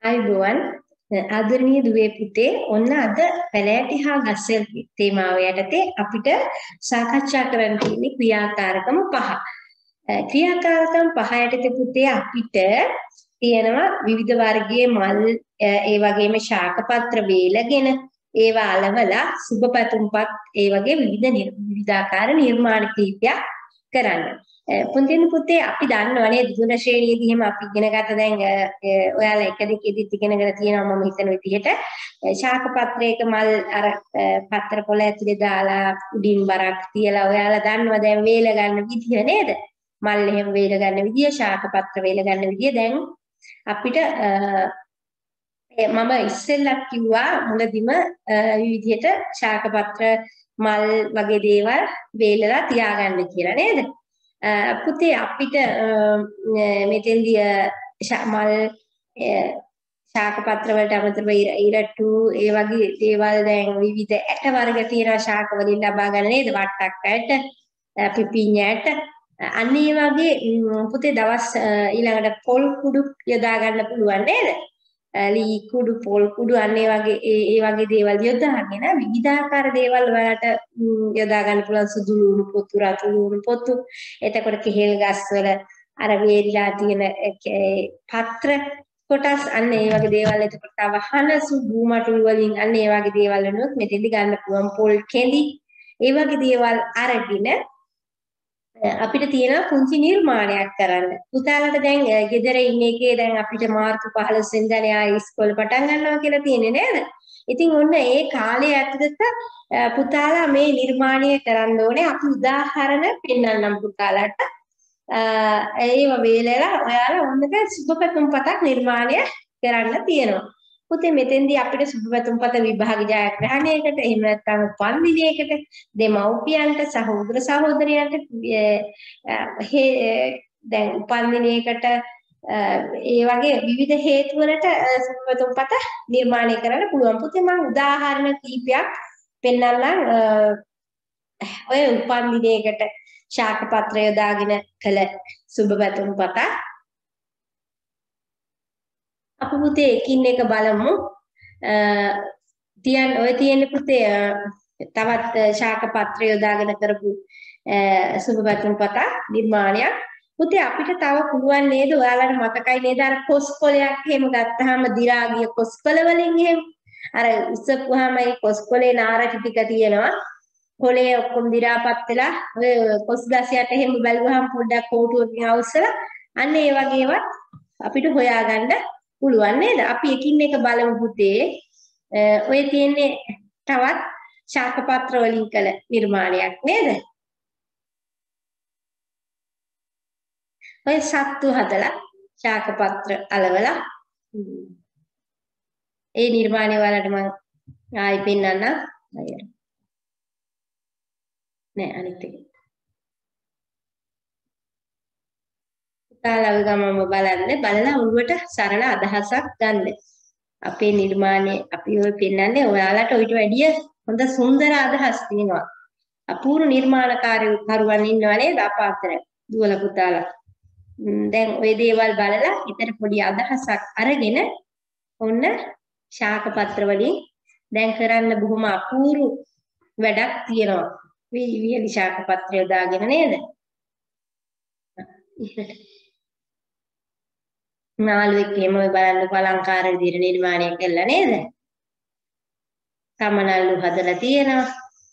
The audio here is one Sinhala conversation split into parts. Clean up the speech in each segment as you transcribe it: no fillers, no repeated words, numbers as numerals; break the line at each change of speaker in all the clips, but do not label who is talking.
අයිබෝවන් ආදරණීය දුවේ පුතේ ඔන්න අද පැලෑටි හා ගස්වැල් තේමාව යටතේ අපිට සාකච්ඡා කරන්න තියෙන්නේ ක්‍රියාකාරකම් පහ. ක්‍රියාකාරකම් පහ යටතේ පුතේ අපිට තියෙනවා විවිධ වර්ගයේ මල් ඒ වගේම ශාක පත්‍ර වේලගෙන ඒවා අලවලා සුබපැතුම්පත් ඒ වගේ විවිධාකාර නිර්මාණ කීපයක් කරන්න. පුන්තින පුතේ අපි දන්නවනේ දුන ශ්‍රේණියේදී එහෙම අපි ඉගෙන ගත්ත දැන් ඔයාලා එක දෙකෙදිත් ඉගෙනගෙන තියෙනවා මම හිතන විදිහට ශාක පත්‍රයක මල් අර පත්‍ර පොළ ඇතුලේ දාලා උඩින් බරක් තියලා ඔයාලා දන්නවා දැන් වේල ගන්න විදිහ නේද මල් එහෙම වේල ගන්න විදිහ ශාක පත්‍ර වේල ගන්න විදිහ දැන් අපිට මම ඉස්සෙල්ලා කිව්වා මුලදිම විවිධයට ශාක පත්‍ර මල් වගේ දේවල් වේලලා තියාගන්න කියලා නේද පුතේ අපිට මෙතෙන්දී මල් ශාක පත්‍ර වලට අමතරව ඉරට්ටු ඒ වගේ දේවල් දැන් විවිධ ඇට වර්ග තියෙනවා ශාක වලින් ලබා ගන්න නේද වට්ටක් ඇට පිපිඤ්ඤ ඇට අන්න ඒ වගේ පුතේ දවස් ඊළඟට පොල් කුඩු යොදා ගන්න පුළුවන් නේද ලී කුඩු පොල් කුඩු අන්න ඒ වගේ දේවල් යොදාගෙන විවිධාකාර දේවල් වලට යොදා ගන්න පුළුවන් සුදු ලුණු පොතු රතු ලුණු පොතු එතකොට කෙහෙල් ගස් වල අර වේලිලා තියෙන පත්‍ර කොටස් අන්න ඒ වගේ දේවල් එතකොට තව හනසු භූමටුල් වලින් අන්න ඒ වගේ දේවල් වෙනුත් මෙතෙන්දි ගන්න පුළුවන් පොල් කෙඳි ඒ වගේ දේවල් අරගෙන අපිට තියෙන පුංචි නිර්මාණයක් කරන්න. පුතාලට දැන් ගෙදර ඉන්න එකේ දැන් අපිට මාර්තු 15 වෙනිදානේ ආයේ ඉස්කෝලේ පටන් ගන්නවා කියලා තියෙන්නේ නේද? ඉතින් ඔන්න ඒ කාලේ ඇතුළත පුතාලා මේ නිර්මාණය කරන්න ඕනේ. අපි උදාහරණ පෙන්නන්නම් පුතාලට. ඒව වේලලා ඔයාලා ඔන්නක සුබපැතුම්පතක් නිර්මාණය කරන්න තියෙනවා. පුතේ මෙතෙන්දී අපිට සුබපැතුම්පත විභාග ජයග්‍රහණයකට එහෙම නැත්නම් උපන්දිනයකට දෙමව්පියන්ට සහෝදර සහෝදරයන්ට දැන් උපන්දිනයකට ඒ වගේ විවිධ හේතු වලට සුබපැතුම්පත නිර්මාණය කරන්න පුළුවන්. පුතේ මම උදාහරණ කීපයක් පෙන්නන්නම් ඔය උපන්දිනයකට ශාක පත්‍රය යොදාගෙන කළ සුබපැතුම්පත අපි පුතේ එකින් එක බලමු. ඔය තියෙන පුතේ තවත් ශාක පත්‍රය යොදාගෙන කරපු සුබපැතුම්පත නිර්මාණයක්. පුතේ අපිට තව පුළුවන් නේද ඔයාලට මතකයි නේද අර කොස්කොලයක් එහෙම ගත්තාම දි รา ගිය කොස්කොල වලින් එහෙම අර උස්සපුවාම ඒ කොස්කොලේ නාර ටික තියෙනවා. කොලේ ඔක්කොම දි รา පත් වෙලා ඔය කොස් ගසයට එහෙම බැලුවාම පොඩ්ඩක් කෝටුවකින් අවස්සලා අන්න ඒ වගේවත් අපිට හොයාගන්න පුළුවන් නේද? අපි එකින් එක බලමු පුතේ. ඔය තියෙන්නේ තවත් ශාක පත්‍ර වලින් කළ නිර්මාණයක් නේද? ඔය සත්තු හදලා ශාක පත්‍ර අලවලා ඒ නිර්මාණය වලට මම ආයි පෙන්නන්නම්. නෑ අනිත් එක. පුතාලා ගමම බලලා ඔළුවට සරල අදහසක් ගන්න. අපේ නිර්මාණය අපි ඔය පෙන්නන්නේ ඔයාලට ඊට වැඩිය හොඳ සුන්දර අදහස් තියෙනවා. අපූර්ව නිර්මාණකාරීකරුවන් ඉන්නවා නේද අපාතර දුවල පුතාලා. දැන් ওই දේවල් බලලා ඊතර පොඩි අදහසක් අරගෙන ඔන්න ශාක පත්‍ර වලින් දැන් කරන්න බොහොම අපූර්ව වැඩක් තියෙනවා. විවිධ ශාක පත්‍ර යොදාගෙන නේද? නාළුවෙක් එහෙම ඔය බලන්න අලංකාර විදිහට නිර්මාණය කළා නේද? කමනල්ලු හදලා තියෙනවා.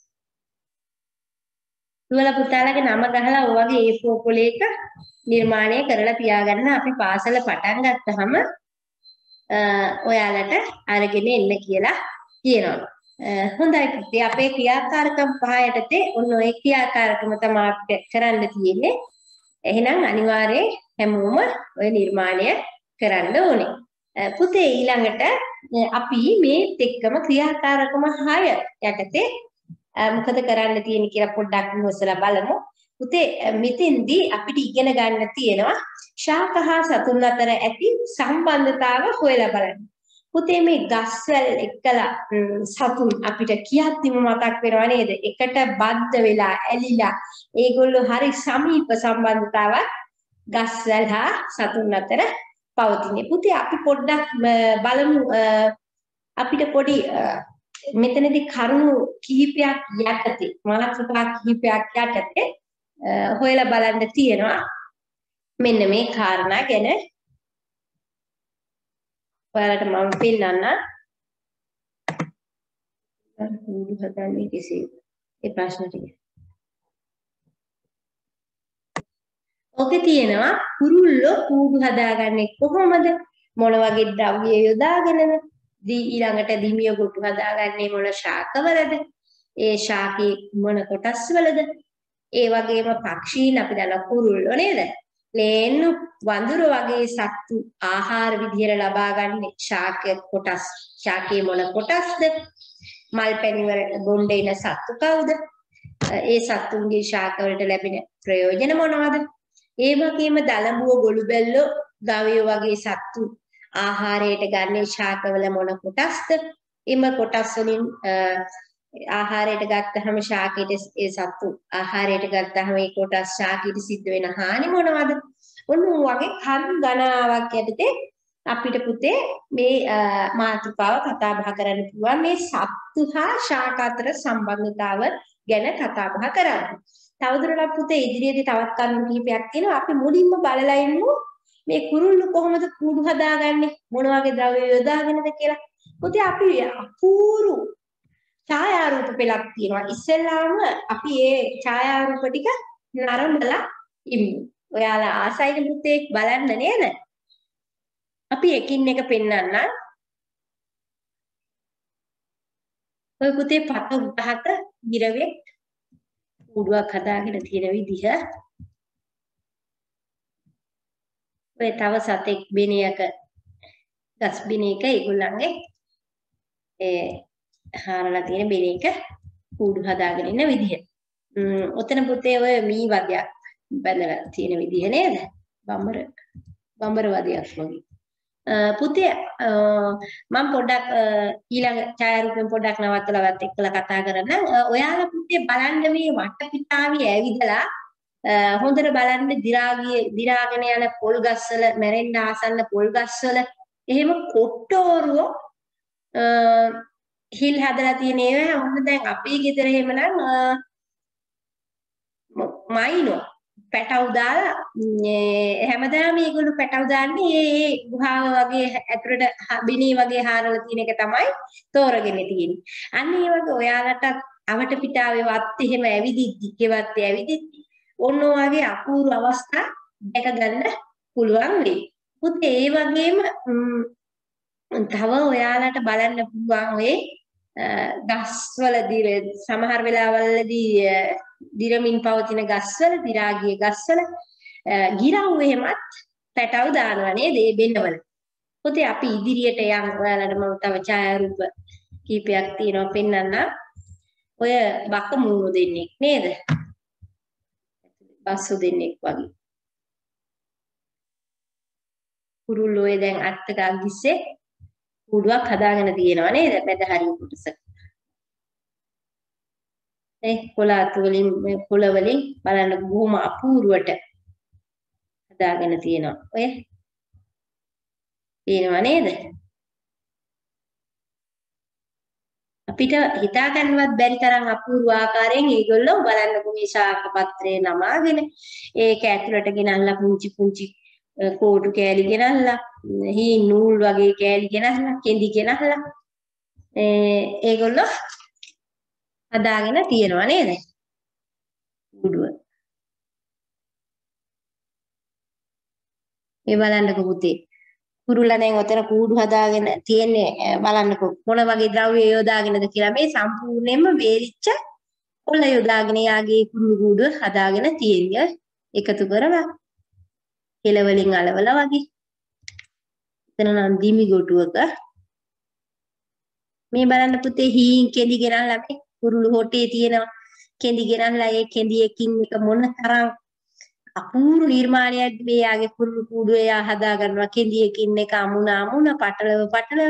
දුවල පුතාලගේ නම ගහලා ඔය වගේ A4 පොලේක නිර්මාණය කරලා තියාගන්න අපි පාසල පටන් ගත්තාම ඔයාලට අරගෙන එන්න කියලා කියනවා. හොඳයි පුතේ අපේ ක්‍රියාකාරකම් පහ යටතේ ඔන්න ඔය ක්‍රියාකාරකම තමයි අපිට කරන්න තියෙන්නේ. එහෙනම් අනිවාර්යයෙන් හැමෝම ඔය නිර්මාණය කරන්න ඕනේ. පුතේ ඊළඟට අපි මේත් එක්කම ක්‍රියාකාරකම 6 යටතේ මොකද කරන්න තියෙන්නේ කියලා පොඩ්ඩක් විමසලා බලමු. පුතේ මෙතෙන්දී අපිට ඉගෙන ගන්න තියෙනවා ශාක හා සතුන් අතර ඇති සම්බන්ධතාව හොයලා බලන්න. පුතේ මේ ගස්වැල් එක්කලා සතුන් අපිට කියද්දිම මතක් වෙනවා නේද? එකට බද්ධ වෙලා ඇලිලා ඒගොල්ලෝ හරි සමීප සම්බන්ධතාවක් ගස්වැල් හා සතුන් අතර පවතින්නේ. පුතේ අපි පොඩ්ඩක් බලමු අපිට පොඩි මෙතනදී කරුණු කිහිපයක් යටතේ මාතෘකා කිහිපයක් යටතේ හොයලා බලන්න තියෙනවා. මෙන්න මේ කාරණා ගැන ඔයාලට මම පෙන්නන්නම්. කූඩු හදන්නේ කෙසේද? ඒ ප්‍රශ්න ටික. ඔකේ තියෙනවා කුරුල්ලෝ කූඩු හදාගන්නේ කොහොමද? මොන වගේ ද්‍රව්‍ය යොදාගෙනද? ඊළඟට දිමිය කොටු හදාගන්නේ මොන ශාකවලද? ඒ ශාකයේ මොන කොටස් වලද? ඒ වගේම පක්ෂීන් අපි දන්නා කුරුල්ලෝ නේද? ලේන්නු වඳුරු වගේ සත්තු ආහාර විදියට ලබා ගන්න ශාකයේ කොටස් ශාකයේ මොන කොටස්ද? මල් පැණි වල බොණ්ඩ ඉන සත්තු කවුද? ඒ සත්තුන්ගේ ශාක වලට ලැබෙන ප්‍රයෝජන මොනවද? ඒ වගේම දලබුව ගොළු බැල්ලෝ ගවයෝ වගේ සත්තු ආහාරයට ගන්න ශාකවල මොන කොටස්ද? එම කොටස් වලින් ආහාරයට ගත්තහම ශාකයට ඒ සත්තු ආහාරයට ගත්තහම ඒ කොටස් ශාකයට සිද්ධ වෙන හානි මොනවද? ඔන්න වගේ කරුණු ගණනාවක් යටතේ අපිට පුතේ මේ මාතෘකාව කතා බහ කරන්න පුළුවන්. මේ සත්තු හා ශාක අතර සම්බන්ධතාව ගැන කතා බහ කරන්න. තවදුරටත් පුතේ ඉදිරියේදී තවත් කරුණු කිහිපයක් තියෙනවා. අපි මුලින්ම බලලා ඉන්නු මේ කුරුල්ලු කොහොමද කූඩු හදාගන්නේ? මොන වගේ ද්‍රව්‍ය යොදාගෙනද කියලා. පුතේ අපි අපූරු ඡායාරූප පෙළක් තියෙනවා. ඉස්සෙල්ලාම අපි මේ ඡායාරූප ටික නරඹලා ඉමු. ඔයාලා ආසයිද පුතේ බලන්න නේද? අපි එකින් එක පෙන්නන්නම්. ඔය පුතේ පත උඩහක ගිරවෙක් කූඩුවක් හදාගෙන තියෙන විදිහ. ඔය තව සතෙක් බෙනයක ගස් බෙනයක ඒගොල්ලන්ගේ හාරලා තියෙන බෙනයක කූඩු හදාගෙන ඉන්න විදිහ. ඔතන පුතේ ඔය මී වදයක් බැඳලා තියෙන විදිහ නේද? බඹර වදයක් වගේ. පුතේ මම පොඩ්ඩක් ඊළඟ ඡායාරූපෙන් පොඩ්ඩක් නවත්තලාවත් එක්කලා කතා කරන්න. ඔයාලා පුතේ බලන්න මේ වටපිටාවේ ඇවිදලා හොඳට බලන්න දිරාගෙන යන පොල් ගස්වල මැරෙන්න ආසන්න පොල් ගස්වල එහෙම කොට්ටෝරුව හිල් හදලා තියෙන ඒවා හොඳ දැන් අපේ ගෙදර එහෙමනම් මයිනෝ පැටව් දාලා හැමදාම මේගොල්ලෝ පැටව් දාන්නේ ඒ ගුහාව වගේ ඇතුළට බිනී වගේ හාරලා තියෙන එක තමයි තෝරගෙන තියෙන්නේ. අන්න ඒ වගේ ඔයාලට අවට පිටාවේ වත් එහෙම ඇවිදිද්දි, ගෙවත් ඇවිදිද්දි ඔන්න ඔයගේ අපූර්ව අවස්ථා දැක ගන්න පුළුවන් වෙයි. පුතේ ඒ වගේම තව ඔයාලට බලන්න පුළුවන් ඔය ගස්වලදී සමහර වෙලාවලදී දිරමින් පවතින ගස්වල දිරාගිය ගස්වල ගිරව් එහෙමත් පැටව් දානවා නේද මේ බෙන්නවල. පුතේ අපි ඉදිරියට යමු. ඔයාලට මම තව ඡායාරූප කීපයක් තියෙනවා පෙන්නන්න. ඔය බක මූණු දෙන්නෙක් නේද? බස්සු දෙන්නෙක් වගේ. කුරුල්ලෝ දැන් අත්තක අගිස්සේ කූඩුවක් හදාගෙන තියෙනවා නේද? මැද හරිය කොටස. කොළාතු වලින් පොළ වලින් බලන්න බොහොම අපූර්වට හදාගෙන තියෙනවා. ඔය පේනවා නේද? අපිට හිතා ගන්නවත් බැරි තරම් අපූර්ව ආකාරයෙන් ඒගොල්ලෝ බලන්නකො මේ ශාක පත්‍රේ නමාගෙන ඒක ඇතුළට ගෙනල්ලා පුංචි පුංචි කෝටු කෑලි ගෙනල්ලා හී නූල් වගේ කෑලි ගෙනල්ලා කෙඳි ගෙනල්ලා ඒගොල්ලෝ හදාගෙන තියෙනවා නේද? කුඩුව. මේ බලන්නකො පුතේ. කුරුල්ලා දැන් ඔතන කූඩු හදාගෙන තියෙන්නේ බලන්නකො මොන වගේ ද්‍රව්‍ය යොදාගෙනද කියලා. මේ සම්පූර්ණයෙන්ම වේලිච්ච කොළ යොදාගෙන යාගේ කුරුළු කූඩුව හදාගෙන තියෙන්නේ. එකතු කරලා කෙලවලින් අලවලා වගේ. එතන නම් දිමි ගොටුවක මේ බලන්න පුතේ හීන් කෙඳි ගෙනල්ලා මේ කුරුළු හොටේ තියෙනවා. කෙඳි ගෙනල්ලා ඒ කෙඳියකින් එක මොන තරම් අපූර්ව නිර්මාණයක් මේ යාගේ කුරුළු කූඩුවේ යා හදා ගන්නවා. කෙඳියකින් එක අමුණ පටලව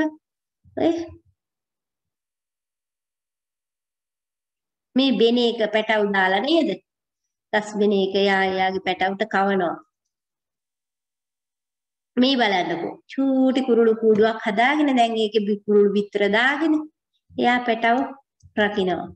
මේ බෙන එක පැටව් දාලා නේද? ගස් බෙන එක යාගේ පැටවුට කවනවා. මේ බලන්නකෝ. චූටි කුරුළු කූඩුවක් හදාගෙන දැන් ඒකේ කුරුළු විතර දාගෙන එයා පැටව රකින්නවා.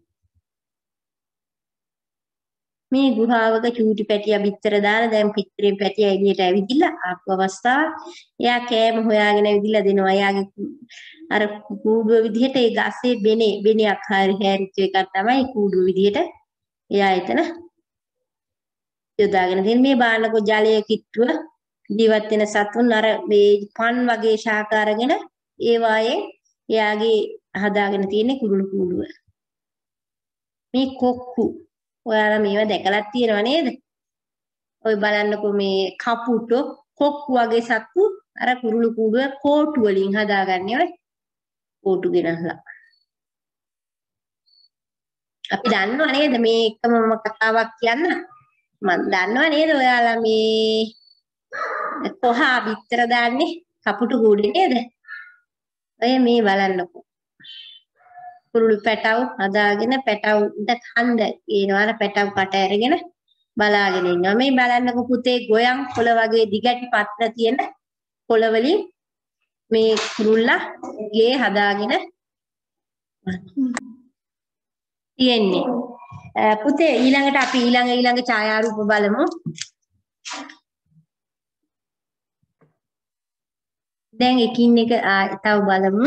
මේ ගුහාවක චූටි පැටියා බිත්තර දාලා දැන් පිටරේ පැටියා එළියට ඇවිදිලා ආපු අවස්ථාව එයා කෑම හොයාගෙන ඇවිදිලා දෙනවා. එයාගේ අර කූඩුව විදිහට ඒ ගස්සේ බෙනයක් හැරිච්ච එකක් තමයි කූඩුව විදිහට එයා එතන යොදාගෙන තියෙන. මේ බානකෝ ජලයේ කිට්ටුව ජීවත් වෙන සතුන් අර මේ පන් වගේ ශාක අරගෙන ඒ වායේ එයාගේ හදාගෙන තියෙන කුරුළු කූඩුව. මේ කොක්කු ඔයාලා මේවා දැකලා තියෙනව නේද? ඔය බලන්නකෝ මේ කපුටෝ කොක්කු වගේ සත්තු අර කුරුළු කූඩුව කෝටු වලින් හදාගන්නේ ඔය කෝටු ගෙනහලා. අපි දන්නව නේද මේ එකම මම කතාවක් කියන්න. මම දන්නව නේද ඔයාලා මේ කොහා බිත්තර දාන්නේ කපුටු කූඩේ නේද? ඔය මේ බලන්නකෝ. කුරුළු පැටව හදාගෙන පැටවුන්ට කන්ද ඒනවල පැටව කට ඇරගෙන බලාගෙන ඉන්නවා. මේ බලන්නකෝ පුතේ ගොයම් කොළ වගේ දිගටි පත්‍ර තියෙන කොළ වලින් මේ කුරුල්ලා ගේ හදාගෙන තියෙන්නේ. පුතේ ඊළඟට අපි ඊළඟ ඡායාරූප බලමු. දැන් එකින් එක තව බලමු.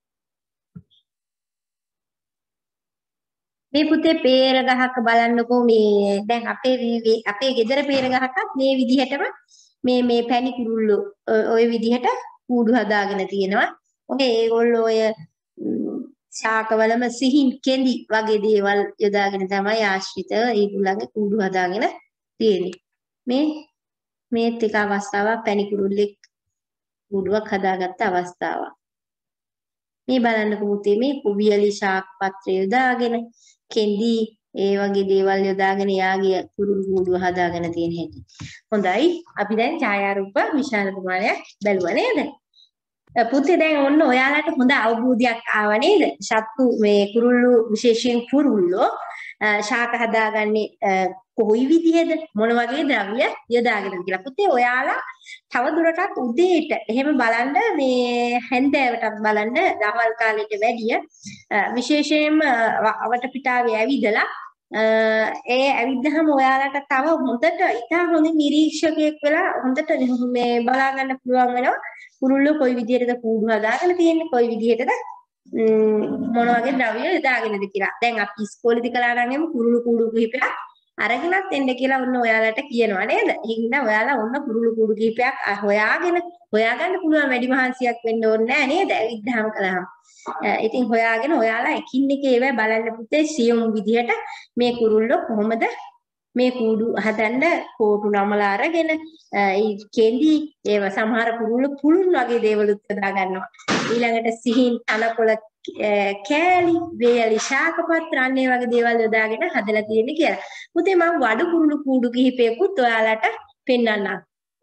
මේ පුතේ peer ගහක බලන්නකෝ මේ දැන් අපේ ගෙදර peer ගහකත් මේ විදිහටම මේ පැණි කුරුල්ලෝ ওই විදිහට කූඩු හදාගෙන තියෙනවා. ඔය ඒගොල්ලෝ ඔය ශාකවලම සිහින් කෙඳි වගේ දේවල් යොදාගෙන තමයි ආශ්‍රිතව ඒගොල්ලන්ගේ කූඩු හදාගෙන තියෙන්නේ. මේත් එක අවස්ථාවක් පැණි කුරුල්ලෙක් කූඩුවක් හදාගත්ත අවස්ථාවක්. මේ බලන්නකෝ පුතේ මේ කුවියලි ශාක පත්‍රය යොදාගෙන කෙඳි ඒ වගේ දේවල් යොදාගෙන යාගේ කුරුළු කූඩුව හදාගෙන තියෙන හැටි. හොඳයි. අපි දැන් ඡායාරූප විශාල ප්‍රමාණයක් බැලුවා නේද? පුතේ දැන් ඔන්න ඔයාලට හොඳ අවබෝධයක් ආවා නේද? සත්තු මේ කුරුල්ලු විශේෂයෙන් කුරුල්ලෝ ශාක හදාගන්නේ කොයි විදිහද මොන වගේ ද්‍රව්‍ය යොදාගෙනද කියලා. පුතේ ඔයාලා තව දුරටත් උදේට එහෙම බලන්න මේ හැන්දෑවටත් බලන්න දවල් කාලෙට වැඩිය විශේෂයෙන්ම වටපිටාවේ ඇවිදලා ඒ ඇවිද්දහම ඔයාලට තව හොඳට ඉතා හොඳ නිරීක්ෂකයෙක් වෙලා හොඳට මේ බලා ගන්න පුළුවන් වෙනවා කුරුල්ලෝ කොයි විදිහටද කූඩු හදාගෙන තියෙන්නේ කොයි විදිහටද මොන වගේ ද්‍රව්‍ය යොදාගෙනද කියලා. දැන් අපි ඉස්කෝලේදී කළා නම් එමු කුරුළු කූඩු කිහිපයක් අරගෙනත් එන්න කියලා ඔන්න ඔයාලට කියනවා නේද? එහෙනම් ඔයාලා ඔන්න කුරුළු කූඩු කිහිපයක් හොයාගන්න පුළුවන් වැඩි මහන්සියක් වෙන්න ඕනේ නැහැ නේද? ඇවිද්දාම කළාම. ඉතින් හොයාගෙන ඔයාලා එකින් එක ඒවා බලන්න පුතේ සියුම් විදිහට මේ කුරුල්ලෝ කොහොමද මේ කූඩු හදන්න කෝටු නමලා අරගෙන කෙඳි ඒව සමහර කුරුල්ලෝ පුළුන් වගේ දේවල් උත්දා ගන්නවා. ඊළඟට සිහින් තනකොළ කෑලි වේලි ශාක පත්‍ර අන්නේ වගේ දේවල් යොදාගෙන හදලා තියෙන්නේ කියලා. පුතේ මම වඩු කුරුළු කූඩු කිහිපයකුත් ඔයාලට පෙන්වන්නම්.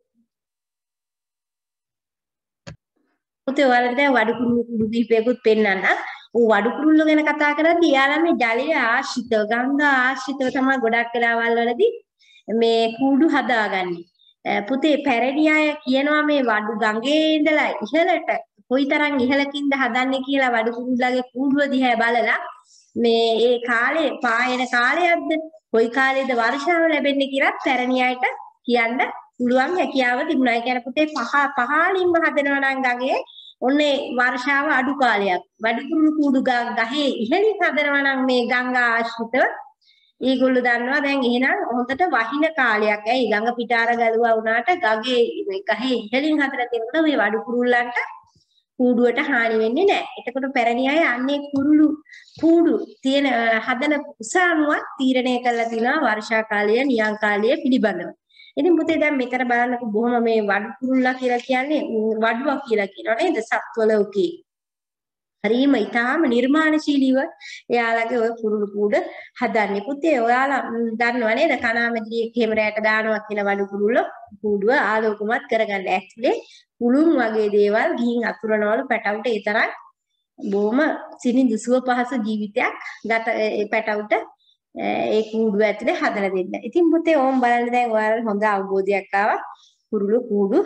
පුතේ ඔයාලට දැන් වඩු කුරුළු කූඩු කිහිපයකුත් පෙන්වන්නම්. වඩු කුරුල්ලෝ ගැන කතා කරද්දී යාලා මේ ජලීය ආශ්‍රිතව ගංගා ආශ්‍රිතව තමයි ගොඩක් වෙලාවල් වලදී මේ කූඩු හදාගන්නේ. පුතේ පැරණි අය කියනවා මේ වඩු ගඟේ ඉඳලා ඉහළට කොයිතරම් ඉහළකින්ද හදන්නේ කියලා වඩු කුරුල්ලාගේ කූඩුව දිහා බලලා මේ ඒ කාලේ පායන කාලයක්ද කොයි කාලේද වර්ෂාව ලැබෙන්නේ කියලා පැරණි අයට කියන්න පුළුවන් හැකියාව තිබුණා. ඒ කියන්නේ පුතේ පහලින්ම හදනවා නම් ගඟේ ඔන්නේ වර්ෂාව අඩු කාලයක්. වඩු කුරුළු කූඩු ගහේ ඉහළින් හදනවා නම් මේ ගංගා ආශ්‍රිතව ඒගොල්ලෝ දන්නවා දැන් එහෙනම් හොඳට වහින කාලයක්. ඇයි ගඟ පිටාර ගලුවා වුණාට ගහේ ඉහළින් හදලා තියෙනකොට මේ වඩු කුරුල්ලන්ට කූඩුවට හානි වෙන්නේ නැහැ. එතකොට පැරණි අය අන්නේ කුරුළු කූඩු තියෙන හදන උසානුවක් තීරණය කරලා තිනවා වර්ෂා කාලය නියං කාලය පිළිබඳව. ඉතින් පුතේ දැන් මෙතන බලන්නකො බොහොම මේ වඩු කුරුල්ලා කියලා කියන්නේ වඩුවා කියලා කියනවා නේද? සත්වලෝකේ. හරිම ඊටාම නිර්මාණශීලීව එයාලගේ ඔය කුරුළු කූඩ හදන්නේ. පුතේ ඔයාලා දන්නව නේද? කණාමැදිරියෙක් එහෙම රැට දානවා කියලා වඩු කුරුල්ලෝ කූඩුව ආලෝකමත් කරගන්න ඇතුලේ පුළුන් වගේ දේවල් ගිහින් අතුරනවලු පැටවුට ඒ තරම් බොහොම සිනිඳු සුව පහසු ජීවිතයක් ගත පැටවුට ඒ කූඩුව ඇතුලේ හදලා දෙන්න. ඉතින් පුතේ ඕම් බලන්න දැන් ඔයාලට හොඳ අවබෝධයක් ආවා කුරුළු කූඩු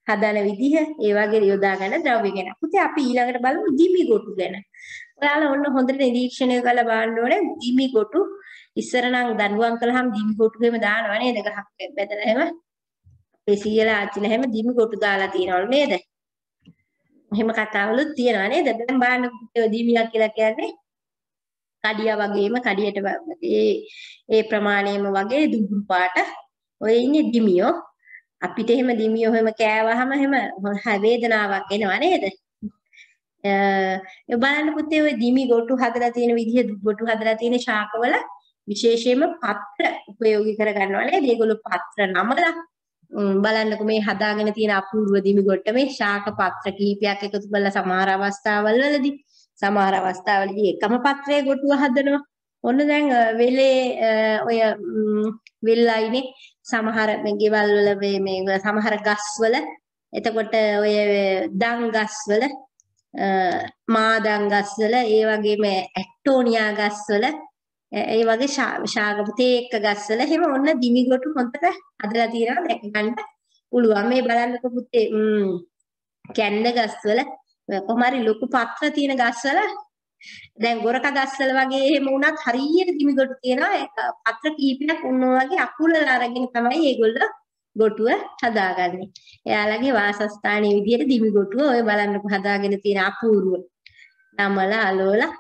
හදන විදිහ ඒ වගේ යොදා ගන්න ද්‍රව්‍ය ගැන. පුතේ අපි ඊළඟට බලමු දිමි කොටු ගැන. ඔයාලා ඔන්න හොඳට නිරීක්ෂණය කරලා බලන්න ඕනේ දිමි කොටු ඉස්සර නම් දඬුවම් කළාම දිමි කොටු එහෙම දානවා නේද? ගහක් බැදලා එහෙම. අපේ සීයලා ආච්චිලා එහෙම දිමි කොටු දාලා තියනවලු නේද? එහෙම කතාවලුත් තියෙනවා නේද? දැන් බලන්න පුතේ දිමියක් කියලා කියන්නේ කඩියා වගේම කඩියට ඒ ප්‍රමාණයම වගේ දුඹුරු පාට ඔය ඉන්නේ දිමියෝ. අපිට එහෙම දිමියෝ එහෙම කෑවහම එහෙම වේදනාවක් එනවා නේද? ඒ බලන්න පුතේ ඔය දිමි ගොටු හදලා තියෙන විදිහ ගොටු හදලා තියෙන ශාකවල විශේෂයෙන්ම පත්‍ර උපයෝගී කර ගන්නවා නේද? ඒගොල්ලෝ පත්‍ර නමලා බලන්නකො මේ හදාගෙන තියෙන අපූර්ව දිමි ගොට්ට මේ ශාක පත්‍ර කිහිපයක් එකතු කරලා සමහර අවස්ථාවලදී එකම පත්‍රයේ ගොටුව හදනවා. ඔන්න දැන් වෙලේ ඔය වෙල්ලයිනේ සමහර ගෙවල් වල මේ සමහර ගස්වල එතකොට ඔය දන් ගස්වල මාදන් ගස්වල ඒ වගේම ඇක්ටෝනියා ගස්වල ඒ වගේ ශාකපතේ එක්ක ගස්වල එහෙම ඔන්න දිමිගොටු හොඳට හදලා තියෙනවා දැක ගන්න පුළුවන්. මේ බලන්නකො පුතේ කැන්ද ගස්වල කොහොම හරි ලොකු පත්‍ර තියෙන ගස්වල දැන් ගොරක ගස්වල වගේ එහෙම වුණත් හරියට දිමිගොටු තියෙනවා. ඒක පත්‍ර කීපයක් උන්නා වගේ අකුලලා අරගෙන තමයි ඒගොල්ලෝ ගොටුව හදාගන්නේ. එයාලගේ වාසස්ථානයේ විදියට දිමිගොටුව ඔය බලන්නකො හදාගෙන තියෙන අපූර්ව නමලා අලෝලා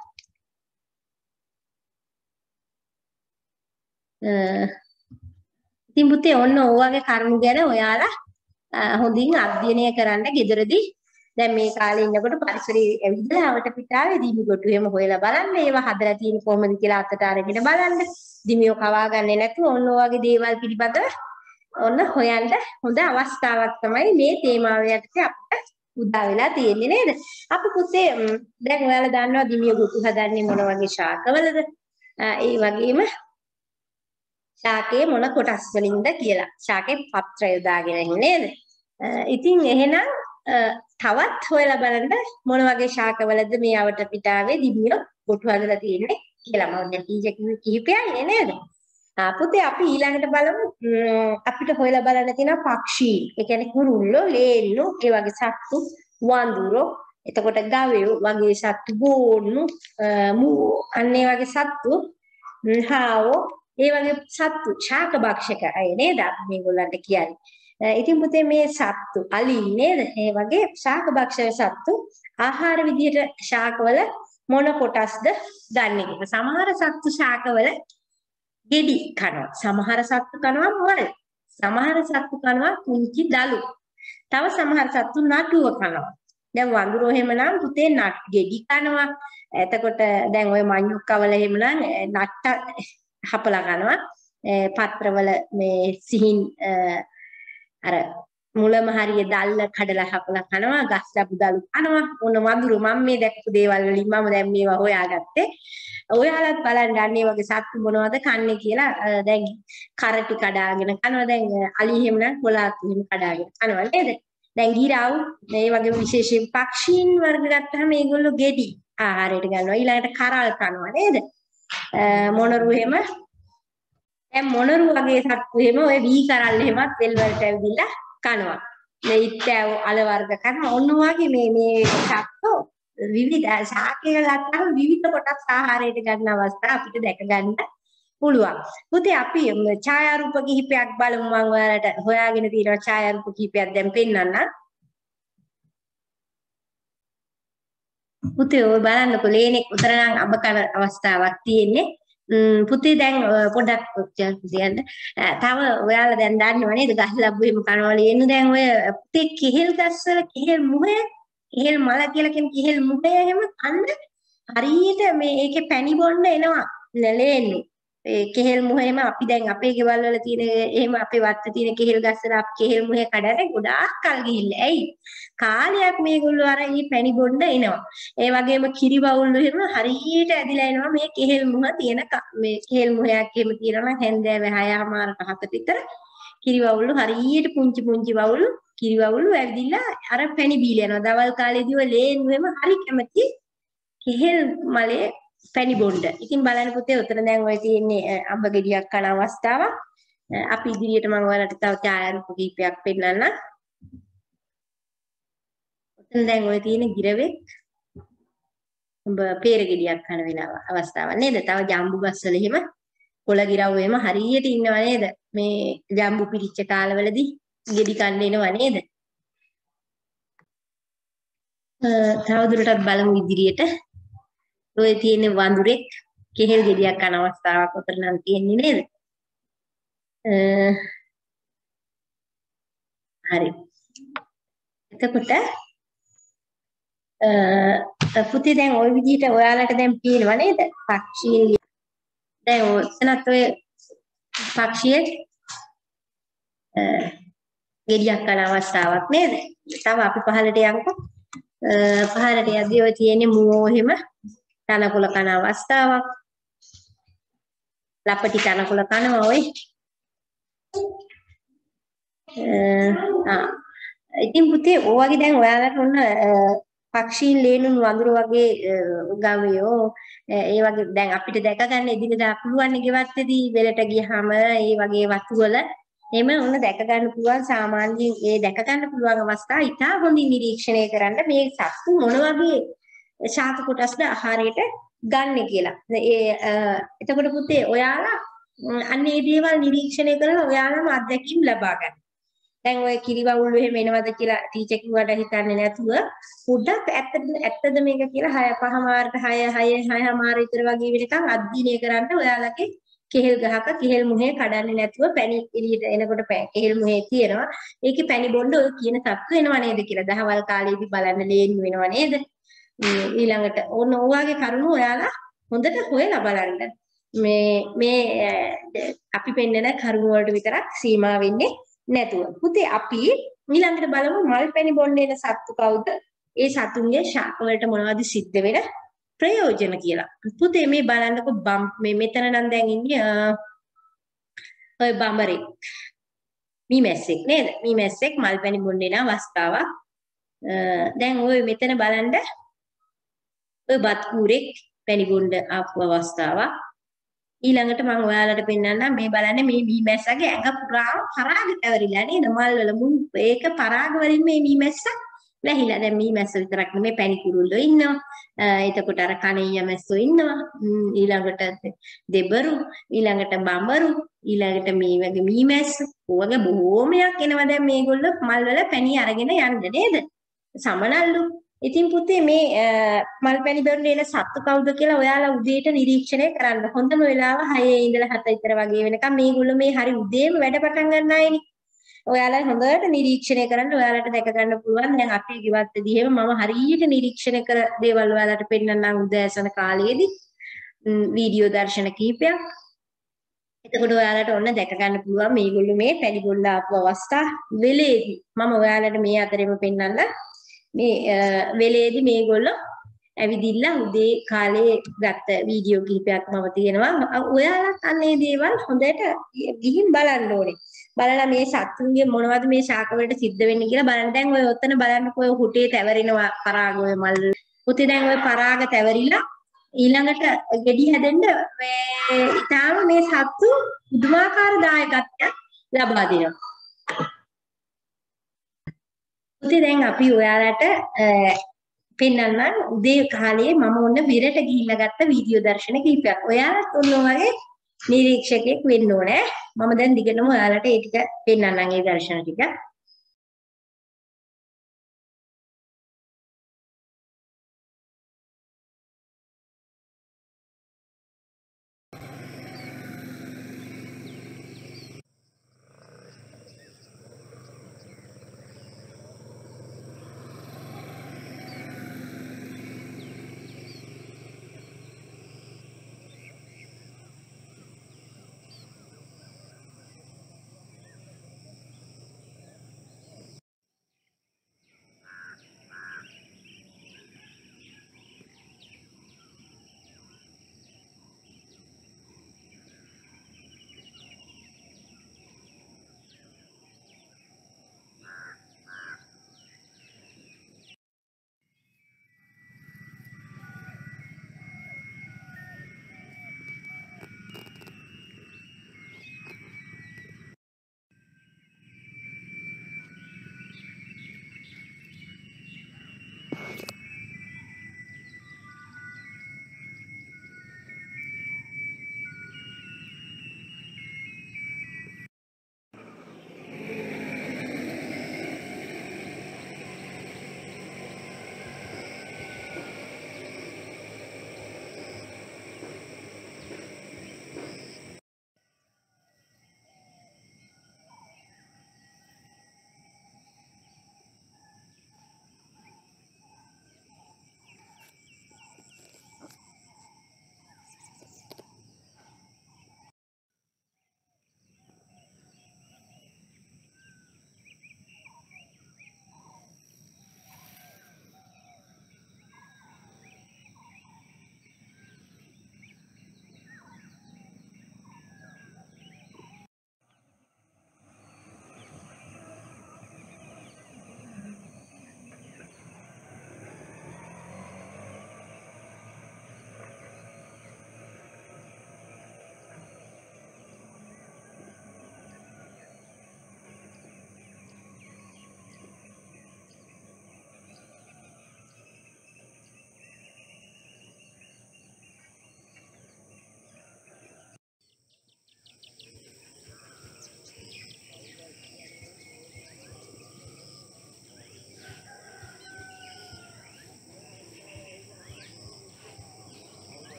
ඉතින් පුතේ ඔන්න ඔයගේ කරුණු ගැන ඔයාලා හොඳින් අධ්‍යයනය කරන්න ගෙදරදී දැන් මේ කාලේ ඉන්නකොට පරිසරයේ ඇවිදලා අවට පිටාවේ දිමිගොටු එහෙම හොයලා බලන්න ඒවා හදලා තියෙන කොහොමද කියලා අතට අරගෙන බලන්න දිමියෝ කවා ගන්නේ නැතුව ඔන්න ඔයගේ දේවල් පිළිබඳව ඔන්න හොයන්න හොඳ අවස්ථාවක් තමයි මේ තේමාව යටතේ අපිට උදා වෙලා තියෙන්නේ නේද? අපි පුතේ දැන් ඔයාලා දන්නවා දිමිය ගොටු හදන්නේ මොන වගේ ශාකවලද? ඒ වගේම ශාකේ මොන කොටස් වලින්ද කියලා. ශාකේ පත්‍ර යොදාගෙන නේද? ඉතින් එහෙනම් තවත් හොයලා බලන්න මොන වගේ ශාකවලද මේ අවට පිටාවේ දිමිය ගොටු හදලා තියෙන්නේ කියලා. මම දැන් ටීචර් කිහිපයයි නේද? පුතේ අපි ඊළඟට බලමු අපිට හොයලා බලන්න තියෙන පක්ෂී. ඒ කියන්නේ කුරුල්ලෝ, ලේන්නු, ඒ වගේ සත්තු, වඳුරෝ, එතකොට ගවයෝ වගේ සත්තු, ගෝන්නු, මූ අන්න ඒ වගේ සත්තු, හාවෝ, ඒ වගේ සත්තු ශාක භක්ෂක අය නේද? අපි මේගොල්ලන්ට කියන්නේ. ඉතින් පුතේ මේ සත්තු අලි නේද? ඒ වගේ ශාක භක්ෂක සත්තු ආහාර විදියට ශාකවල මොන කොටස්ද ගන්නෙ කියලා. සමහර සත්තු ශාකවල ගෙඩි කනවා. සමහර සත්තු කනවා මල්. සමහර සත්තු කනවා කුංචි දලු. තව සමහර සත්තු නටුව කනවා. දැන් වඳුරෝ එහෙමනම් පුතේ ගෙඩි කනවා. එතකොට දැන් ওই මඤ්ඤොක්කවල එහෙමනම් නට්ට හපලා කනවා. පත්‍රවල මේ සිහින් අර මුලම හරිය දැල්ල කඩලා හපලා කනවා. ගස් ලැබු දලු කනවා. මොන වඳුරෝ මම මේ දැක්කු දේවල් වලින් මම දැන් මේවා හොයාගත්තේ. ඔයාලත් බලන්න අන්නේ වගේ සත්තු මොනවද කන්නේ කියලා දැන් කරටි කඩාගෙන කනවා දැන් අලි එහෙමනම් කොලාතු එහෙම කඩාගෙන කනවා නේද දැන් ගිරව් මේ වගේ විශේෂයෙන් පක්ෂීන් වර්ග ගත්තාම මේගොල්ලෝ ගෙඩි ආහාරයට ගන්නවා ඊළඟට කරල් කනවා නේද මොනරු එහෙම දැන් මොනරු වගේ සත්තු එහෙම ඔය වී කරල් එහෙමත් වෙල් වලට ඇවිදලා කනවා මේ ඉත්තෑව අල වර්ග කනවා ඔන්න වගේ මේ සත්තු විවිධ ශාකයක ගත්තාම විවිධ කොටස් ආහාරයට ගන්න අවස්ථා අපිට දැක ගන්න පුළුවන්. පුතේ අපි ඡායාරූප කිහිපයක් බලමු මම ඔයාලට හොයාගෙන තියෙනවා ඡායාරූප කිහිපයක් දැන් පෙන්නන්න. පුතේ ඔය බලන්නකො ලේනෙක් උතර නම් අඹ කන අවස්ථාවක් තියෙන්නේ. පුතේ දැන් පොඩක් කියන්න. තව ඔයාලා දැන් දන්නව නේද ගස් ලැබු එහෙම කනවා ලේනු දැන් ඔය පුතේ කෙහෙල් ගස්වල කෙහෙල් මුහේ කෙහෙල් මල කියලා කියන කෙහෙල් මුහේ එහෙම අන්න හරියට මේ ඒකේ පැණි බොන්න එනවා ලේන්නු ඒ කෙහෙල් මුහේම අපි දැන් අපේ ගෙවල් වල තියෙන එහෙම අපේ වත්තේ තියෙන කෙහෙල් ගස්වල අපි කෙහෙල් මුහේ කඩන්නේ ගොඩාක් කල් ගිහිල්ලා ඇයි කාලයක් මේගොල්ලෝ අර ඊ පැණි බොන්න එනවා ඒ වගේම කිරි වවුල් එහෙම හරියට ඇදිලා එනවා මේ කෙහෙල් මුහ තියෙන මේ කෙහෙල් මුහයක් එහෙම තියෙනවා හැන්දෑවේ 6:00මාරට 7ට විතර කිරි වවුල් හරියට පුංචි පුංචි වවුල් කිරි වවුල් ඇවිදිලා අර පැණි බීලා යනවා. දවල් කාලේදී ඔය ලේන්නුවෙම හරි කැමති කෙහෙල් මලේ පැණි බොන්න. ඉතින් බලන්න පුතේ උතන දැන් ඔය තියෙන්නේ අඹ ගෙඩියක් කන අවස්ථාවක්. අපි ඉදිරියට මම ඔයාලට තව ඡායාරූප කීපයක් පෙන්නන්නම්. දැන් ඔය තියෙන ගිරවෙක් උඹ peer ගෙඩියක් කන වෙලාව අවස්ථාවක් නේද? තව ජම්බු ගස්වල එහෙම කොළ ගිරව් එහෙම හරියට ඉන්නව නේද? මේ ජම්බු පිරිච්ච කාලවලදී ගෙඩි කන්න එනවා නේද? තව දුරටත් බලමු ඉදිරියට. ඔය තියෙන වඳුරෙක් කෙහෙල් ගෙඩියක් කන අවස්ථාවක් උතර නම් තියෙන්නේ නේද? හරි. එතකොට පුතේ දැන් ওই විදිහට ඔයාලට දැන් පේනව නේද? පක්ෂීන් දැන් ඔතනත් ඔය පක්ෂියෙක් ගෙඩියක් කන අවස්ථාවක් නේද? තව අපි පහලට යමුකෝ. පහලට යද්දී ඔය තියෙන්නේ මුවෝ එහෙම තනකොළ කන අවස්ථාවක්. ලපටි තනකොළ කනවා ඔය. ඉතින් පුතේ ඔයගේ දැන් ඔයාලට ඔන්න පක්ෂීන් ලේනුණු වඳුරු වගේ ගවයෝ ඒ වගේ දැන් අපිට දැක ගන්න එදිනෙදා පුළුවන් ගෙවත්තේදී වෙලට ගියහම ඒ වගේ වතු වල එහෙම ඔන්න දැක ගන්න පුළුවන් සාමාන්‍යයෙන් ඒ දැක ගන්න පුළුවන් අවස්ථා ඉතා හොඳින් නිරීක්ෂණය කරන්න මේ සත්තු මොන වගේ ශාක කොටස්ද ආහාරයට ගන්න කියලා. එතකොට පුතේ ඔයාලා අන්න ඒ දේවල් නිරීක්ෂණය කරලා ඔයාලම අත්දැකීම් ලබා ගන්න. දැන් ඔය කිරිවවුල් එහෙම එනවද කියලා ටීචර් කිව්වට හිතන්නේ නැතුව පොඩ්ඩක් ඇත්තද මේක කියලා 6:05 6:06 විතර වගේ වෙනකන් අධ්‍යයනය කරන්න ඔයාලගේ කෙහෙල් ගහක කෙහෙල් මුහේ කඩන්නේ නැතුව පැණි එළියට එනකොට කෙහෙල් මුහේ තියෙනවා. ඒකේ පැණි බොන්න ඔය කියන තත්ත්ව එනව නේද කියලා දහවල් කාලේදී බලන්න ලේන්නු වෙනව නේද? ඊළඟට ඕන ඔයාගේ කරුණු ඔයාලා හොඳට හොයලා බලන්න. මේ අපි පෙන්නන කරුණු වලට විතරක් සීමා වෙන්නේ නැතුව. පුතේ අපි ඊළඟට බලමු මල් පැණි බොන්න එන සත්තු කවුද? ඒ සතුන්ගේ ශාක වලට මොනවද සිද්ධ වෙන ප්‍රයෝජන කියලා. පුතේ මේ බලන්නකො මේ මෙතන නම් දැන් ඉන්නේ ඔය බඹරෙක්. මීමැස්සෙක් නේද? මීමැස්සෙක් මල් පැණි බොන්න එන අවස්ථාවක්. දැන් ඔය මෙතන බලන්න ඔය බත් කූරෙක් පැණි බොන්න ආපු අවස්ථාවක්. ඊළඟට මම ඔයාලට පෙන්නන්නම් මේ බලන්න මේ මීමැස්සගේ ඇඟ පුරාම පරාග තැවරිලා නේද මල් වල මුන් ඒක පරාග වලින් මේ මීමැස්ස වැහිලා දැන් මීමැස්ස විතරක් නෙමෙයි පැණි කුරුල්ලෝ ඉන්නවා එතකොට අර කණෙయ్య මැස්සෝ ඉන්නවා ඊළඟට දෙබරු ඊළඟට බඹරු ඊළඟට මේ වගේ මීමැස්ස ඔයගේ බොහෝමයක් එනවා දැන් මේගොල්ලෝ මල් වල පැණි අරගෙන යන්න නේද සමනල්ලු ඉතින් පුතේ මේ මල් පැණි බොන්න එන සත්තු කවුද කියලා ඔයාලා උදේට නිරීක්ෂණය කරන්න. හොඳම වෙලාව 6 ඉඳලා 7 විතර වගේ වෙනකම් මේගොල්ලෝ මේ හරි උදේම වැඩ පටන් ගන්න අයනේ. ඔයාලා හොඳට නිරීක්ෂණය කරන්න ඔයාලට දැක ගන්න පුළුවන්. දැන් අපේ ගෙවත්තදී එහෙම මම හරියට නිරීක්ෂණය කර දේවල් ඔයාලට පෙන්නන්නම් උදෑසන කාලයේදී. වීඩියෝ දර්ශන කිහිපයක්. එතකොට ඔයාලට ඔන්න දැක ගන්න පුළුවන් මේගොල්ලෝ මේ පැණි බොන්න ආපු අවස්ථා වෙලේදී. මම ඔයාලට මේ අතරෙම පෙන්නන්න මේ වෙලේදී මේගොල්ලෝ ඇවිදින්න උදේ කාලේ ගත්ත වීඩියෝ කිහිපයක් මම තියෙනවා. ඔයාලත් අන්න මේ දේවල් හොඳට ගිහින් බලන්න ඕනේ. බලලා මේ සත්තුන්ගේ මොනවද මේ ශාක වලට සිද්ධ වෙන්නේ කියලා බලන්න. දැන් ඔය ඔතන බලන්නකෝ ඔය හුටේ තැවරෙනවා පරාග ඔය මල්. පුතේ දැන් ඔය පරාග තැවරිලා ඊළඟට ගෙඩි හැදෙන්න මේ ඊටාම මේ සත්තු පුදුමාකාර දායකත්වයක් ලබා දෙනවා. පුතේ දැන් අපි ඔයාලට පෙන්නන්න උදේ කාලේ මම ඔන්න විරට ගිහිල්ලා ගත්ත වීඩියෝ දර්ශන කිහිපයක්. ඔයාලත් ඔන්න වගේ නිරීක්ෂකෙක් වෙන්න ඕනේ. මම දැන් දිගටම ඔයාලට ඒ ටික පෙන්නන්නම් ඒ දර්ශන ටික.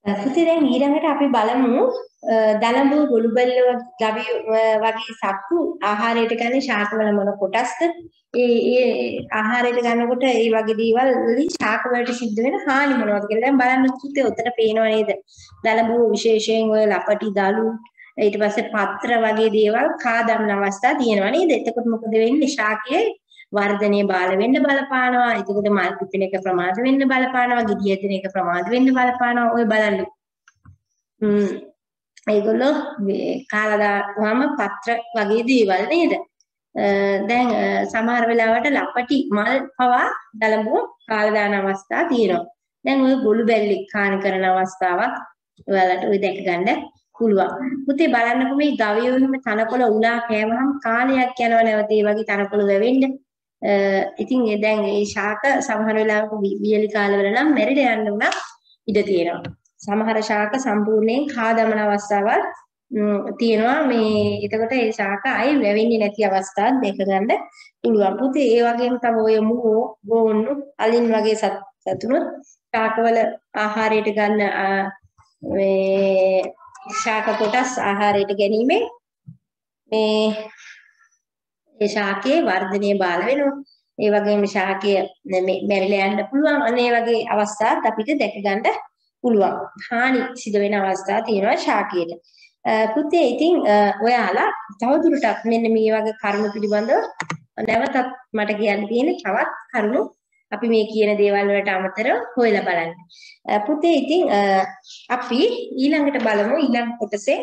පුතේ දැන් ඊළඟට අපි බලමු දලඹු ගොළුබැල්ල ගවි වගේ සත්තු ආහාරයට ගන්න ශාකවල මොන කොටස්ද? ඒ ආහාරයට ගන්නකොට ඒ වගේ දේවල් වලින් ශාක වලට සිද්ධ වෙන හානි මොනවද කියලා දැන් බලන්න පුතේ උතන පේනව නේද? දලඹු විශේෂයෙන් ඔය ලපටි දලු ඊට පස්සේ පත්‍ර වගේ දේවල් කා දමන අවස්ථා තියෙනවා නේද? එතකොට මොකද වෙන්නේ? ශාකයේ වර්ධනය බාල වෙන්න බලපානවා. එතකොට මල් පිපෙන එක ප්‍රමාද වෙන්න බලපානවා. ගෙඩිය දෙන එක ප්‍රමාද වෙන්න බලපානවා. ඔය බලන්න. ඒගොල්ලෝ කාලා දාවම පත්‍ර වගේ දේවල් නේද? දැන් සමහර වෙලාවට ලපටි මල් පවා දලඹුව කාලා දාන අවස්ථා තියෙනවා. දැන් ඔය ගොළු බැල්ලෙක් කාණ කරන අවස්ථාවක් ඔයාලට ඔය දැක ගන්න පුළුවන්. පුතේ බලන්නකො මේ ගවයෝ එහෙම තනකොළ උලා කෑවහම කාලයක් යනවා නැවත ඒ වගේ තනකොළ වැවෙන්න. ඉතින් දැන් මේ ශාක සමහර වෙලාවක වියලි කාලවල නම් මැරිලා යන්න උනා ඉඩ තියෙනවා. සමහර ශාක සම්පූර්ණයෙන් කා දමන අවස්ථාවක් තියෙනවා. මේ එතකොට ඒ ශාක ආයේ වැවෙන්නේ නැති අවස්ථාවක් දැක ගන්න පුළුවන්. පුතේ ඒ වගේම තමයි ඔය මුවෝ, ගෝන්නු, අලින් වගේ සතුනුත් ශාකවල ආහාරයට ගන්න මේ ශාක කොටස් ආහාරයට ගැනීමෙන් මේ ශාකයේ වර්ධනය බාල වෙනවා. ඒ වගේම ශාකය මැරිලා යන්න පුළුවන්. අනේ වගේ අවස්ථාත් අපිට දැක ගන්න පුළුවන්. හානි සිදු වෙන අවස්ථා තියෙනවා ශාකයට. පුතේ ඉතින් ඔයාලා තවදුරටත් මෙන්න මේ වගේ කරුණු පිළිබඳව නැවතත් මට කියන්න තියෙන තවත් කරුණු අපි මේ කියන දේවල් වලට අමතරව හොයලා බලන්න. පුතේ ඉතින් අපි ඊළඟට බලමු ඊළඟ කොටසේ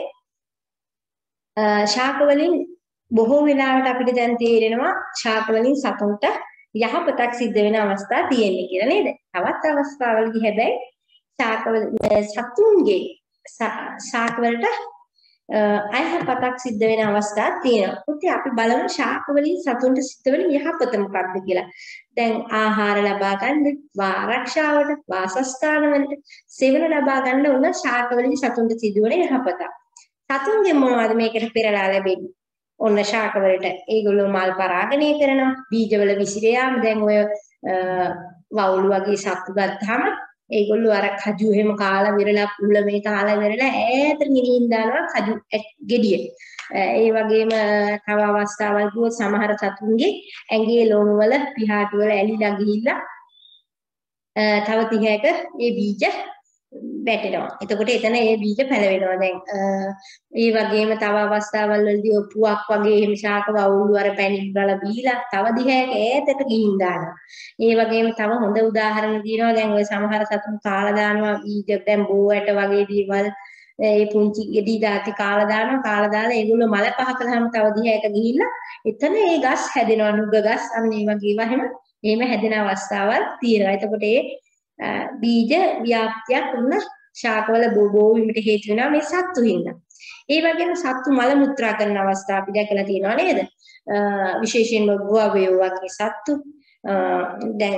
ශාක වලින් බොහෝ වෙලාවට අපිට දැන් තේරෙනවා ශාක වලින් සතුන්ට යහපතක් සිද්ධ වෙන අවස්ථා තියෙන්නේ කියලා නේද? තවත් අවස්ථාවලදී හැබැයි සතුන්ගේ ශාක වලට අයහපතක් සිද්ධ වෙන අවස්ථා තියෙනවා. පුතේ අපි බලමු ශාක වලින් සතුන්ට සිද්ධ වෙන යහපත මොකක්ද කියලා. දැන් ආහාර ලබා ගන්න, ආරක්ෂාවට, වාසස්ථාන වලට සෙවන ලබා ගන්න උන ශාක වලින් සතුන්ට සිදු වෙන යහපත. සතුන්ගේ මොනවද මේකට පෙරලා ලැබෙන්නේ? ඔන්න ශාක වලට ඒගොල්ලෝ මල් පරාගණය කරනවා, බීජවල විසිර යාම. දැන් ඔය වවුලු වගේ සත්තු ගත්තාම ඒගොල්ලෝ අර කජු එහෙම කාලා විරලා පුළ මේ කාලා විරලා ඈතට ගිනින් දානවා කජු ගෙඩිය. ඒ වගේම තව අවස්ථාවල් කිව්වොත් සමහර සතුන්ගේ ඇඟේ ලෝම වල පිහාටු වල ඇලිලා ගිහිල්ලා තව 30ක ඒ බීජ වැටෙනවා. එතකොට එතන ඒ බීජ පැලවෙනවා. දැන් ඒ වගේම තව අවස්ථාවල් වලදී පුවක් වගේ එහෙම ශාක වවුලු අර පැණි ගාලා බීලා තව 30ක ඈතට ගිහින් දානවා. ඒ වගේම තව හොඳ උදාහරණ දිනවා. දැන් ওই සමහර සතුන් කාලා දානවා බීජ දැන් බෝවට වගේ දේවල් ඒ පුංචි ගෙඩි දාති කාලා දාලා ඒගොල්ලෝ මල පහ කළාම තව 30ක ගිහිල්ලා එතන ඒ ගස් හැදෙනවා. නුග ගස් අන්න ඒ වගේ ඒවා එහෙම හැදෙන අවස්ථාවල් තියෙනවා. එතකොට ඒ බීජ ව්‍යාප්තියක් වුණ ශාකවල බොබෝ වීමට හේතු වෙනවා මේ සත්තු හින්දා. ඒ වගේම සත්තු මල මුත්‍රා කරන අවස්ථා අපි දැකලා තියෙනවා නේද? විශේෂයෙන්ම ගුවවැයෝ වගේ සත්තු දැන්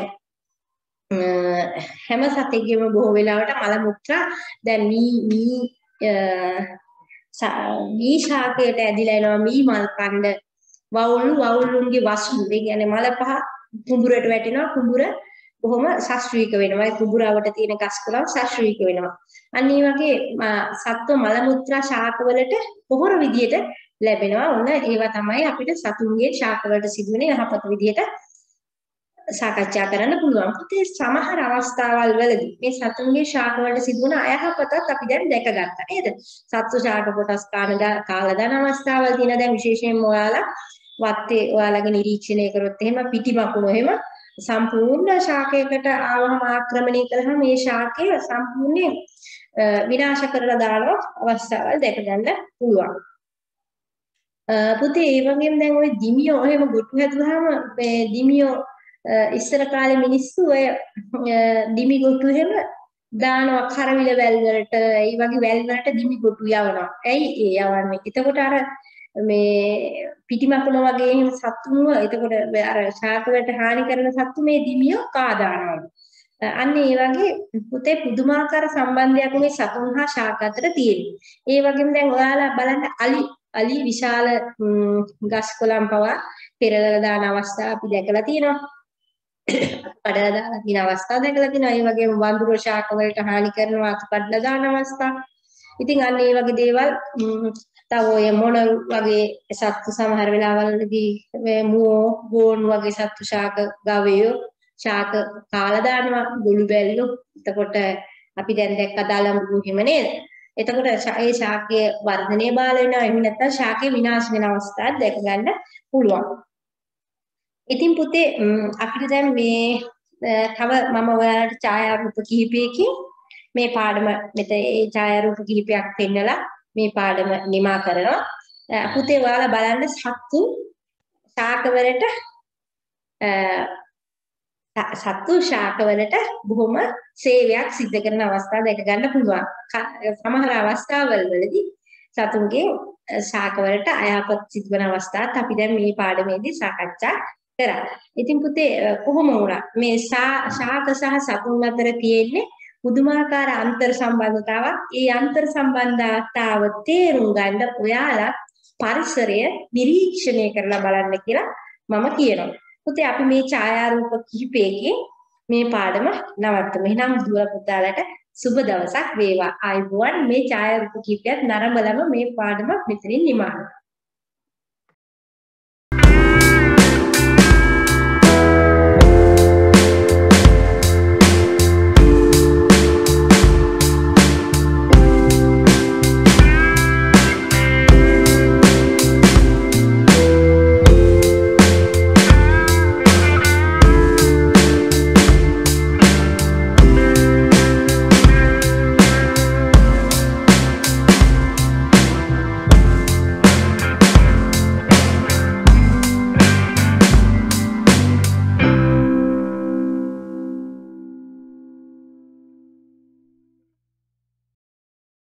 හැම සතෙක්ගේම බොහෝ වෙලාවට මල මුත්‍රා දැන් මී ශාකයට ඇදිලා එනවා මී මල් කණ්ඩ වවුලුන්ගේ වසු ඒ කියන්නේ මල පහ කුඹුරට වැටෙනවා. කුඹුර බොහොම ශාස්ත්‍රීය වෙනවා. ඒ කුඹුරවට තියෙන ගස් කොළන් ශාස්ත්‍රීය වෙනවා. අන්න ඒ වගේ සත්ව මල මුත්‍රා ශාකවලට පොහොර විදියට ලැබෙනවා. ඔන්න ඒවා තමයි අපිට සතුන්ගේ ශාකවලට සිදුවෙන යහපත විදියට සාකච්ඡා කරන්න පුළුවන්. පුතේ සමහර අවස්ථාවල් වලදී මේ සතුන්ගේ ශාකවලට සිදුවන අයහපතත් අපි දැන් දැකගත්තා නේද? සත්තු ශාක කොටස් කාලා දාන අවස්ථාවල් තියෙනවා. දැන් විශේෂයෙන්ම ඔයාලා වත්තේ ඔයාලගේ නිරීක්ෂණය කරොත් එහෙම පිටිමකුණු එහෙම සම්පූර්ණ ශාකයකට ආවම ආක්‍රමණය කළාම මේ ශාකය සම්පූර්ණයෙන් විනාශ කරලා දාන අවස්ථාවල් දැක ගන්න පුළුවන්. පුතේ ඒ වගේම දැන් ওই දිමියෝ එහෙම ගොටු හැදුවාම මේ දිමියෝ ඉස්සර කාලේ මිනිස්සු ඔය දිමි ගොටු එහෙම දානවා කරවිල වැල් වලට. ඒ වගේ වැල් වලට දිමි ගොටු යවනවා. ඇයි ඒ යවන්නේ? එතකොට අර මේ පිටිමකුණ වගේ එහෙම සත්තුන්ව එතකොට අර ශාකවලට හානි කරන සත්තු මේ දිමියෝ කා දානවා. අන්න ඒ වගේ පුතේ පුදුමාකාර සම්බන්ධයක් මේ සතුන් හා ශාක අතර තියෙනවා. ඒ වගේම දැන් ඔයාලා බලන්න අලි විශාල ගස් කොළන් පවා පෙරලලා දාන අවස්ථා අපි දැකලා තියෙනවා. කඩලා දාලා තියෙන අවස්ථා දැකලා තියෙනවා. ඒ වගේම වඳුර ශාක වලට හානි කරනවා අත කඩලා දාන අවස්ථා. ඉතින් අන්න ඒ වගේ දේවල් තව ඔය මොන වගේ සත්තු සමහර වෙලාවලදී මුවෝ ගෝන් වගේ සත්තු ශාක ගවයෝ ශාක කාලා දානවා ගොළු බැල්ලෝ. එතකොට අපි දැන් දැක්ක දලඹු හිම නේද? එතකොට ඒ ශාකයේ වර්ධනය බාල වෙනවා. එහෙම නැත්නම් ශාකයේ විනාශ වෙන අවස්ථාත් දැක ගන්න පුළුවන්. ඉතින් පුතේ අපිට දැන් මේ තව මම ඔයාලට ඡායාරූප කිහිපයකින් මේ පාඩම මෙතන ඒ ඡායාරූප කිහිපයක් පෙන්නලා මේ පාඩම නිමා කරනවා. පුතේ ඔයාලා බලන්න සත්තු ශාකවලට බොහොම සේවයක් සිද්ධ කරන අවස්ථා දැක ගන්න පුළුවන්. සමහර අවස්ථාවල වලදී සතුන්ගේ ශාකවලට අයහපත් සිදුවන අවස්ථාත් අපි දැන් මේ පාඩමේදී සාකච්ඡා කරා. ඉතින් පුතේ කොහොම වුණා මේ ශාක සහ සතුන් අතර තියෙන්නේ පුදුමාකාර අන්තර් සම්බන්ධතාවක්. ඒ අන්තර් සම්බන්ධතාව තේරුම් ගන්න ඔයාලා පරිසරය නිරීක්ෂණය කරලා බලන්න කියලා මම කියනවා. පුතේ අපි මේ ඡායාරූප කිහිපයකින් මේ පාඩම නවත්තමු. එහෙනම් දුර පුතාලට සුබ දවසක් වේවා. ආයුබෝවන්. මේ ඡායාරූප කිහිපයක් නරඹලම මේ පාඩම මෙතනින් නිමා.